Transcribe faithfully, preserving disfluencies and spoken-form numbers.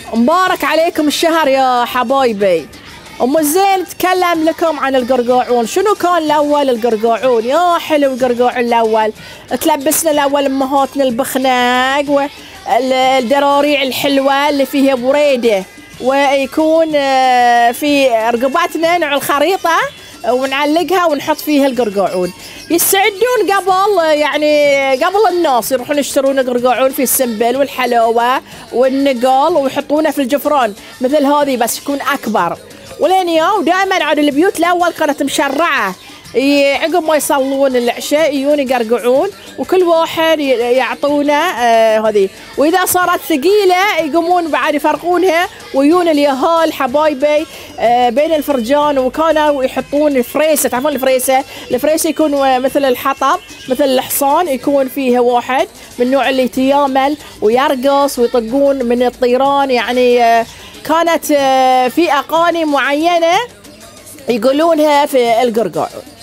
مبارك عليكم الشهر يا حبايبي. ام الزين تكلم لكم عن القرقاعون. شنو كان الاول القرقاعون؟ يا حلو القرقاعون الاول، تلبسنا الاول امهاتنا البخناق والدراريع الحلوه اللي فيها بريده، ويكون في رقبتنا نوع الخريطه ونعلقها ونحط فيها القرقاعون. يستعدون قبل يعني قبل الناس يروحون يشترون قرقاعون في السنبل والحلاوه والنقل ويحطونه في الجفران مثل هذه، بس يكون اكبر. ولين يوم دائما عاد البيوت الاول كانت مشرعه، عقب ما يصلون العشاء يجون يقرقعون وكل واحد يعطونه آه هذه، واذا صارت ثقيله يقومون بعد يفرقونها ويجون اليهال حبايبي آه بين الفرجان، وكانوا يحطون الفريسه. تعرفون الفريسه؟ الفريسه يكون مثل الحطب مثل الحصان، يكون فيها واحد من النوع اللي يتيامل ويرقص ويطقون من الطيران. يعني آه كانت آه في اغاني معينه يقولونها في القرقاعون.